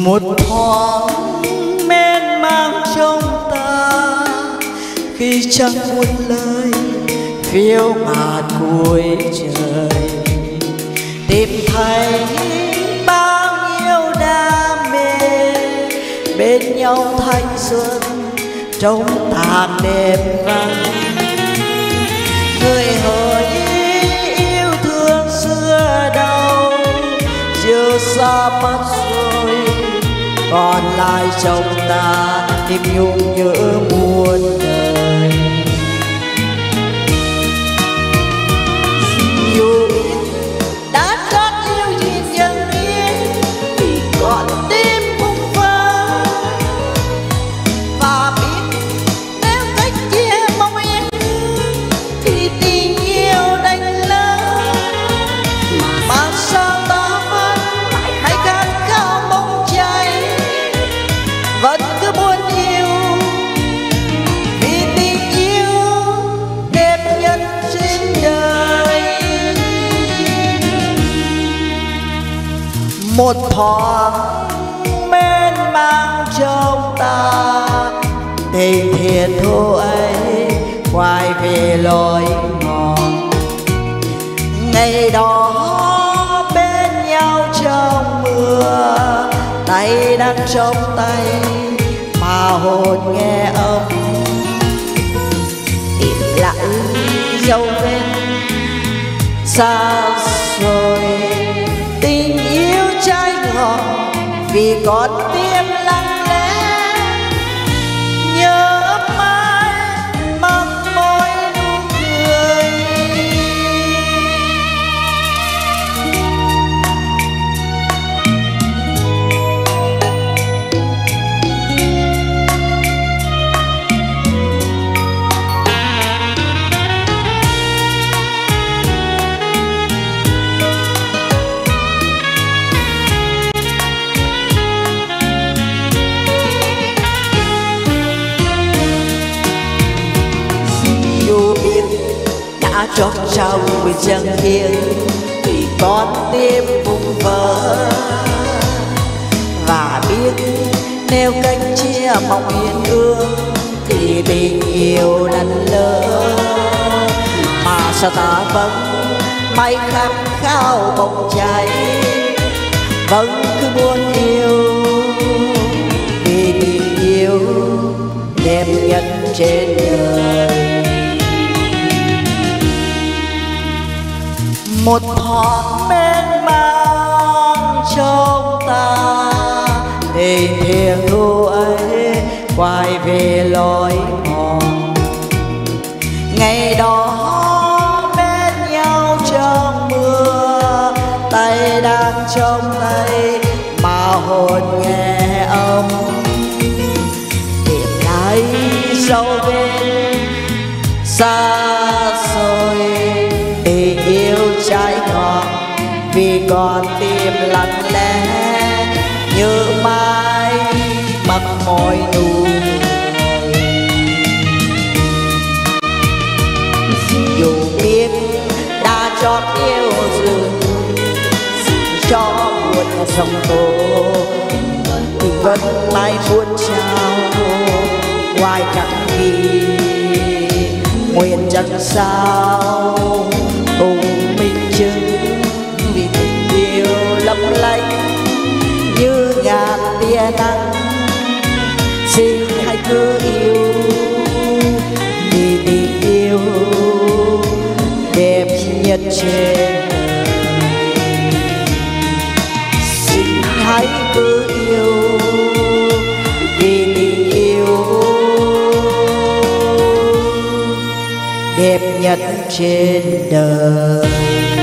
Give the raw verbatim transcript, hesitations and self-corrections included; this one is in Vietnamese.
một thoáng men mang trong ta khi chẳng một lời phiêu bạt cuối trời, tìm thấy bao nhiêu đam mê bên nhau thanh xuân trong tàn đêm vắng. Người hỡi yêu thương xưa đâu chưa xa mất rồi, còn lại trong ta tim nhung nhớ muôn đời. Dù đã trót yêu gì chẳng biết vì còn tim bung vỡ, và biết nếu cách chia mong yên thì tình yêu đành lỡ. Mà sao ta vẫn hay khát khao mong cháy, vẫn cứ muốn yêu vì tình yêu đẹp nhất trên đời. Một thoáng men mang trong ta tình thiệt thù ấy quay về lối mòn. Ngày đó bên nhau trong mưa, tay đang trong tay mà hồn nghe âm. Tìm lại dấu vết xa rồi, tình yêu trái ngọt vì con tim lặng lẽ nhớ mãi mong môi nụ cười. Đã trót trong với chân hiên vì con tim vùng vỡ, và biết nếu cách chia mong yên ương thì tình yêu đành lỡ. Mà sao ta vẫn mãi khát khao bỗng cháy, vẫn cứ muốn yêu vì tình yêu đẹp nhất trên đời. Một thoáng men mang trong ta tình thiêng thu ấy quay về lối mòn. Ngày đó bên nhau trong mưa, tay đang trong tay mà hồn nghe âm. Tìm lại dấu vết xa rồi, tình yêu trái ngọt vì con tim lặng lẽ như mãi mặc môi nụ cười. Dù biết đã chót yêu rừng cho buồn sông tố, thì vẫn mãi muốn trao ngoài cẳng kỳ nguyện chẳng sao cùng mình chứng vì tình yêu lấp lánh như ngàn tia nắng. Xin hãy cứ yêu vì tình yêu đẹp nhất trên đời. Xin hãy cứ yêu vì tình yêu đẹp nhất trên đời.